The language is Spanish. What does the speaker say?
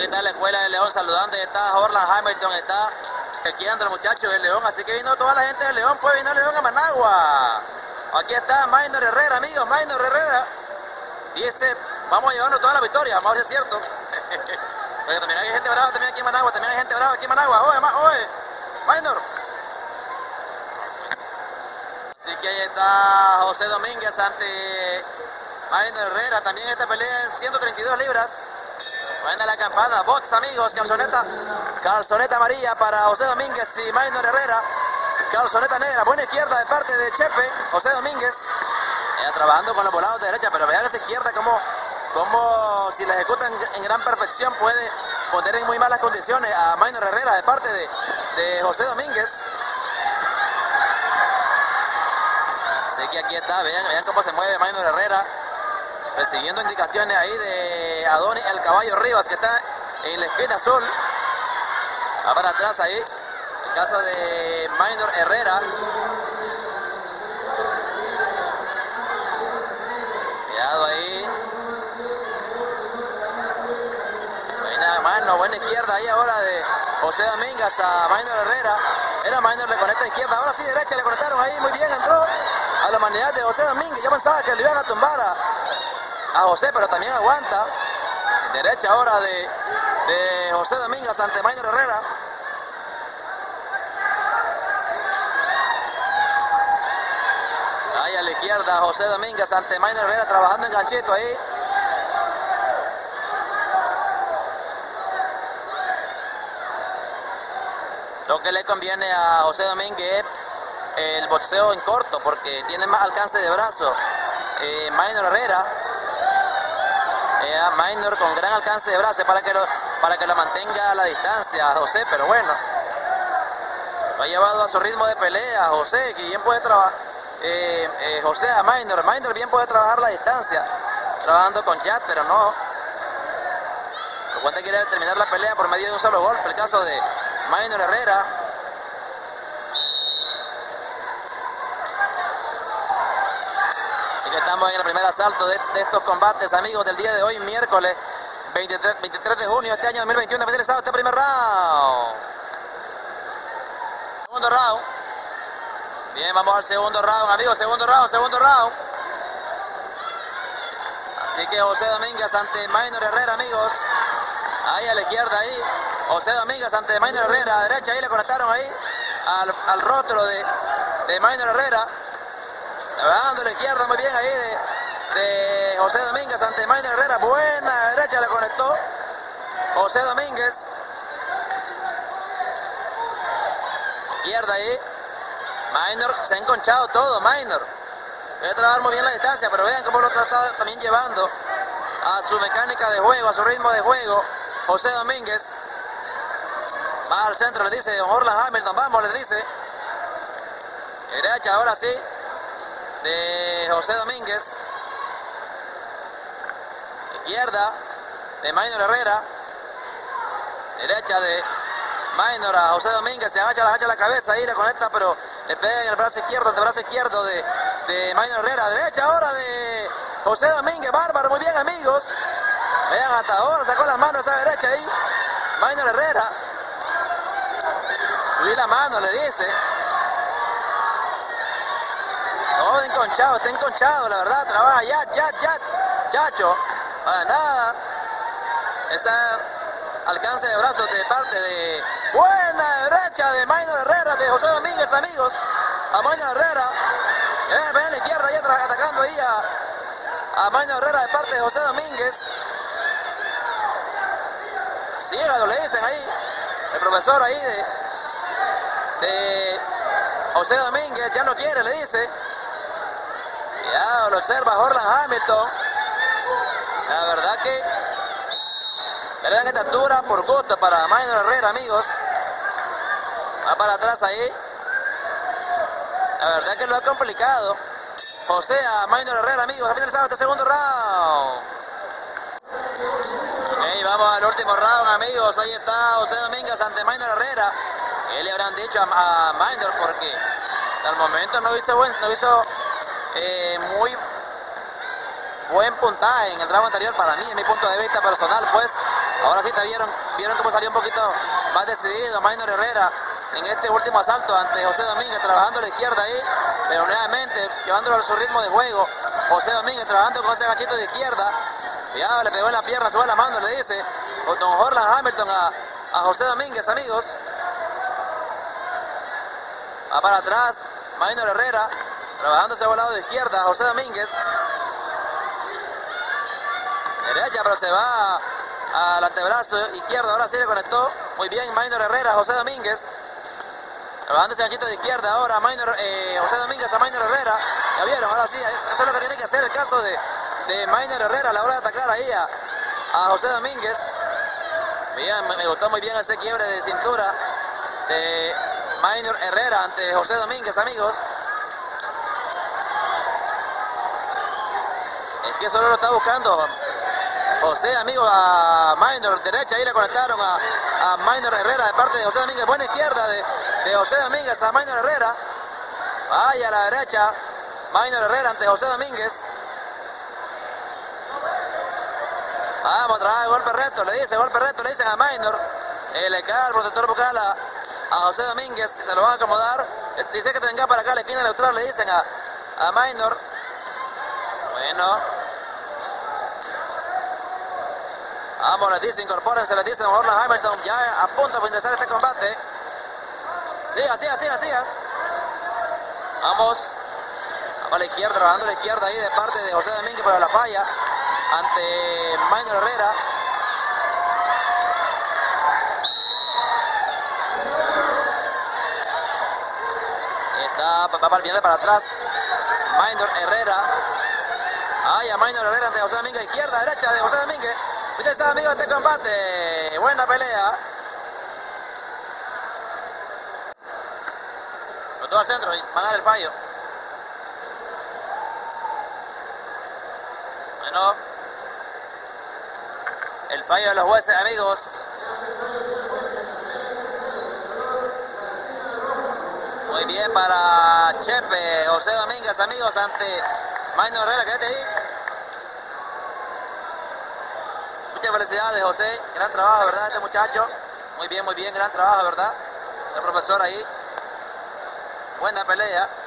Aquí está la escuela de León saludando, está Orland Hamilton, está aquí anda el muchacho de León, así que vino toda la gente de León, pues vino León a Managua. Aquí está Minor Herrera, amigos, Minor Herrera. Dice, vamos llevando toda la victoria, vamos a ver si es cierto. Porque también hay gente brava también aquí en Managua, también hay gente brava aquí en Managua. Oye, Minor. Así que ahí está José Domínguez ante Minor Herrera, también esta pelea en 132 libras. Buena la campana, box amigos, calzoneta amarilla para José Domínguez y Minor Herrera. Calzoneta negra, buena izquierda de parte de Chepe, José Domínguez. Trabajando con los volados de derecha, pero vean esa izquierda como si la ejecutan en gran perfección puede poner en muy malas condiciones a Minor Herrera de parte de José Domínguez. Así que aquí está, vean cómo se mueve Minor Herrera, recibiendo indicaciones ahí de Adonis el Caballo Rivas, que está en la esquina azul. Va para atrás ahí, el caso de Minor Herrera. Cuidado ahí. Buena mano, buena izquierda ahí ahora de José Domínguez a Minor Herrera. Era Minor, le conecta izquierda, ahora sí derecha, le conectaron ahí, muy bien, entró a la humanidad de José Domínguez. Yo pensaba que le iban a tumbar a José, pero también aguanta. Derecha ahora de José Domínguez ante Minor Herrera. Ahí a la izquierda José Domínguez ante Minor Herrera, trabajando en ganchito ahí. Lo que le conviene a José Domínguez es el boxeo en corto, porque tiene más alcance de brazo. Minor Herrera, Minor con gran alcance de brazo para que lo mantenga a la distancia a José, pero bueno, lo ha llevado a su ritmo de pelea José, que bien puede trabajar. José a Minor bien puede trabajar la distancia, trabajando con jab, pero no. Lo cuenta quiere terminar la pelea por medio de un solo golpe, el caso de Minor Herrera. Estamos en el primer asalto de estos combates, amigos, del día de hoy, miércoles 23 de junio de este año 2021. Este primer round. Segundo round. Bien, vamos al segundo round, amigos. Segundo round. Así que José Domínguez ante Minor Herrera, amigos. Ahí a la izquierda, ahí. José Domínguez ante Minor Herrera. A la derecha, ahí le conectaron ahí al rostro de Minor Herrera. Trabajando a la izquierda muy bien ahí de José Domínguez ante Minor Herrera. Buena derecha le conectó José Domínguez. Izquierda ahí. Minor se ha enconchado todo, Minor. Debe trabajar muy bien la distancia, pero vean cómo lo está también llevando a su mecánica de juego, a su ritmo de juego. José Domínguez va al centro, le dice Orland Hamilton, vamos, le dice. Derecha ahora sí de José Domínguez. Izquierda de Minor Herrera. Derecha de Minor a José Domínguez. Se agacha la cabeza ahí, le conecta, pero le pega en el brazo izquierdo, antebrazo izquierdo de Minor Herrera. Derecha ahora de José Domínguez. Bárbaro, muy bien, amigos. Vean, hasta ahora sacó las manos esa derecha ahí Minor Herrera. Subí la mano, le dice. Todo enconchado, está enconchado, la verdad, trabaja chacho, para nada. Ese alcance de brazos de parte de buena derecha de Minor Herrera, de José Domínguez, amigos, a Minor Herrera. Ven a la izquierda, ahí atacando ahí a Minor Herrera de parte de José Domínguez. Sígalo, le dicen ahí, el profesor ahí de José Domínguez, ya no quiere, le dice. Ya lo observa Orland Hamilton. La verdad que gran estatura por gusto para Minor Herrera, amigos. Va para atrás ahí. La verdad que lo ha complicado José a Minor Herrera, amigos. Ha finalizado este segundo round. Ok, vamos al último round, amigos. Ahí está José Domínguez ante Minor Herrera. ¿Qué le habrán dicho a Minor? Porque al momento no hizo muy buen puntaje en el round anterior para mí, en mi punto de vista personal, pues Ahora sí vieron cómo salió un poquito más decidido Minor Herrera en este último asalto ante José Domínguez, trabajando a la izquierda ahí, pero nuevamente llevándolo a su ritmo de juego. José Domínguez trabajando con ese ganchito de izquierda. Ya le pegó en la pierna, sube la mano, le dice don Orland Hamilton a José Domínguez, amigos. Va para atrás Minor Herrera, trabajando ese lado de izquierda, José Domínguez. Derecha, pero se va al antebrazo izquierdo, ahora sí le conectó. Muy bien Minor Herrera, José Domínguez. Trabajando ese ganchito de izquierda ahora, José Domínguez a Minor Herrera. Ya vieron, ahora sí, eso es lo que tiene que hacer el caso de Minor Herrera a la hora de atacar ahí a José Domínguez. Bien, me gustó muy bien ese quiebre de cintura de Minor Herrera ante José Domínguez, amigos. Es que solo lo está buscando José, amigo, a Minor, derecha, ahí le conectaron a Minor Herrera de parte de José Domínguez. Buena izquierda de José Domínguez a Minor Herrera. Vaya a la derecha, Minor Herrera ante José Domínguez. Vamos, trae golpe recto, le dicen a Minor. Le cae el protector bucal a José Domínguez, se lo van a acomodar. Dice que te venga para acá a la esquina neutral, le dicen a Minor. Bueno. Vamos, les dice, incorpórense, les dice don Orland Hamilton, ya a punto de ingresar este combate. Siga. Vamos a la izquierda, trabajando a la izquierda ahí de parte de José Domínguez, pero la falla ante Minor Herrera. Viene para atrás Minor Herrera. Ay, a Minor Herrera ante José Domínguez, izquierda, derecha de José Domínguez. Usted está, amigo, de este combate. Buena pelea. Los dos al centro, van a dar el fallo. Bueno, el fallo de los jueces, amigos. Muy bien para Chepe, José Domínguez, amigos, ante Minor Herrera, quédate ahí. Muchas felicidades, José, gran trabajo, ¿verdad? Este muchacho, muy bien, gran trabajo, ¿verdad? El profesor ahí, buena pelea.